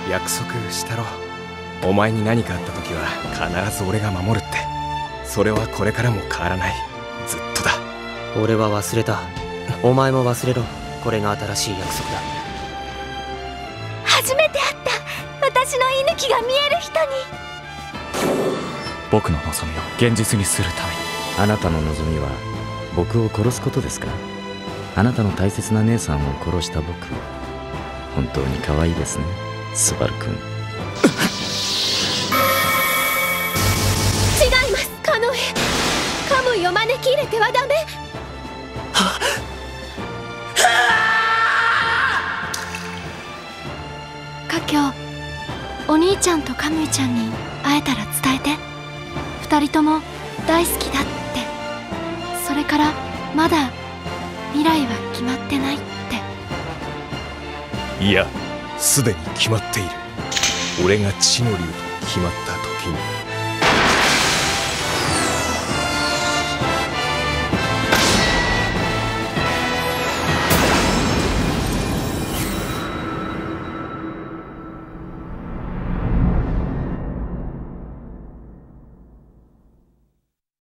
約束したろ。お前に何かあった時は必ず俺が守るって。それはこれからも変わらない。ずっとだ。 俺は忘れた。お前も忘れろ。これが新しい約束だ。 初めて会った私の息吹が見える人に。 僕の望みを現実にするために。 あなたの望みは僕を殺すことですか？あなたの大切な姉さんを殺した僕、本当に可愛いですね、スバル君。 違います、カノエ。カムイを招き入れてはダメ。カキョ、お兄ちゃんとカムイちゃんに会えたら伝えて。二人とも大好きだって。それからまだ未来は決まってないって。 いや、すでに決まっている。俺が地の竜と決まった時に。